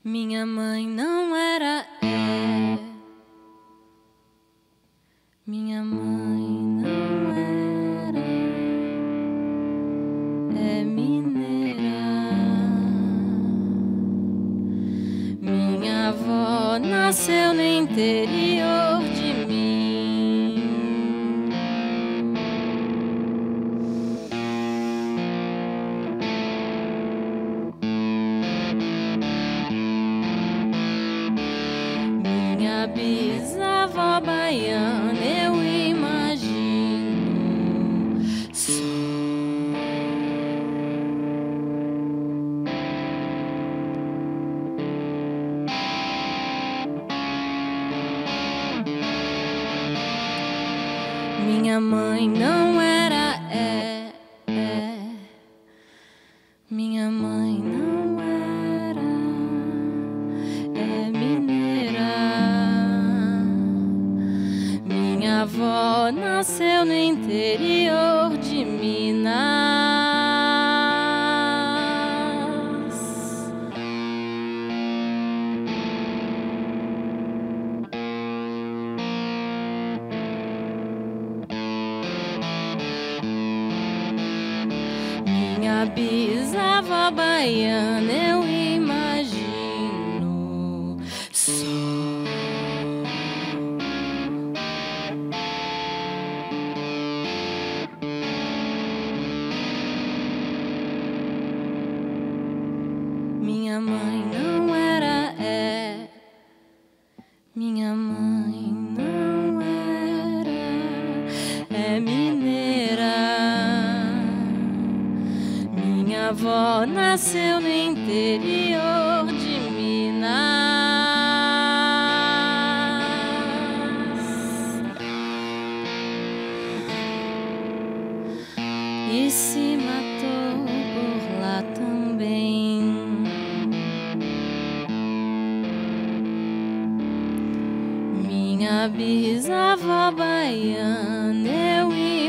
Minha mãe não era minha mãe não era mineira. Minha avó nasceu no interior de mim. Minha bisavó baiana, eu imagino só. Minha mãe não era minha mãe não era mineira. Minha avó nasceu no interior de Minas Minha bisavó baiana, eu imagino só. Minha mãe não era minha mãe não era mineira. Minha avó nasceu no interior de Minas e se matou por lá também. Minha bisavó baiana, eu